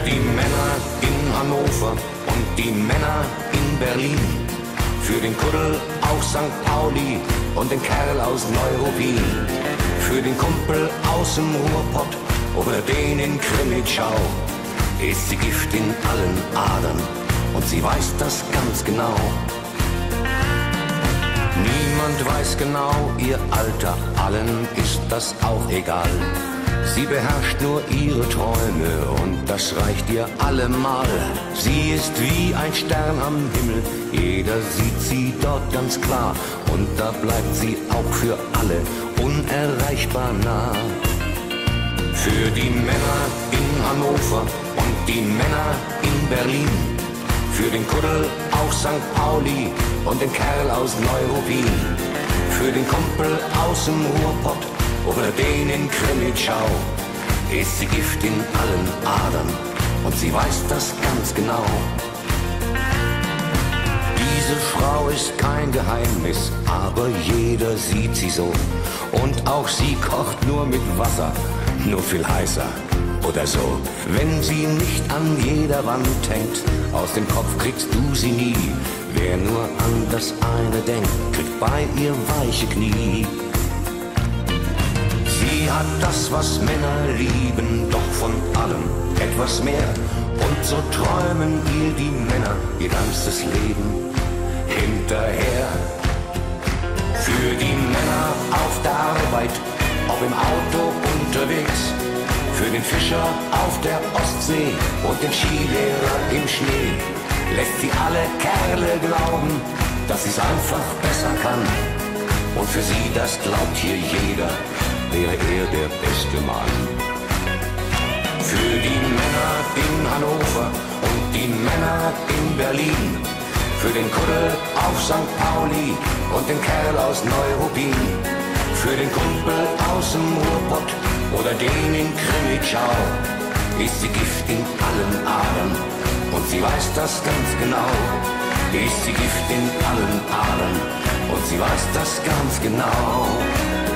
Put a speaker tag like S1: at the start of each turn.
S1: die Männer in Hannover und die Männer in Berlin. Für den Kuddel aus St. Pauli und den Kerl aus Neuruppin. Für den Kumpel aus dem Ruhrpott oder den in Krimitschau. Ist sie Gift in allen Adern und sie weiß das ganz genau. Niemand weiß genau ihr Alter, allen ist das auch egal. Sie beherrscht nur ihre Träume und das reicht ihr allemal. Sie ist wie ein Stern am Himmel, jeder sieht sie dort ganz klar. Und da bleibt sie auch für alle unerreichbar nah. Für die Männer in Hannover und die Männer in Berlin. Für den Kuddel aus St. Pauli und den Kerl aus Neuruppin. Für den Kumpel aus dem Ruhrpott oder den in Krimitschau. Ist sie Gift in allen Adern und sie weiß das ganz genau. Diese Frau ist kein Geheimnis, aber jeder sieht sie so. Und auch sie kocht nur mit Wasser, nur viel heißer oder so. Wenn sie nicht an jeder Wand hängt, aus dem Kopf kriegst du sie nie. Wer nur an das eine denkt, kriegt bei ihr weiche Knie. Sie hat das, was Männer lieben, doch von allem etwas mehr. Und so träumen ihr die Männer ihr ganzes Leben hinterher. Für die Männer auf der Arbeit, ob im Auto unterwegs. Für den Fischer auf der Ostsee und den Skilehrer im Schnee. Lässt sie alle Kerle glauben, dass sie's einfach besser kann. Und für sie, das glaubt hier jeder, wäre er der beste Mann. Für die Männer in Hannover und die Männer in Berlin. Für den Kuddel auf St. Pauli und den Kerl aus Neuruppin. Für den Kumpel aus dem Ruhrpott oder den in Krimitschau. Ist sie Gift in allen Adern und sie weiß das ganz genau. Ist sie Gift in allen Adern und sie weiß das ganz genau.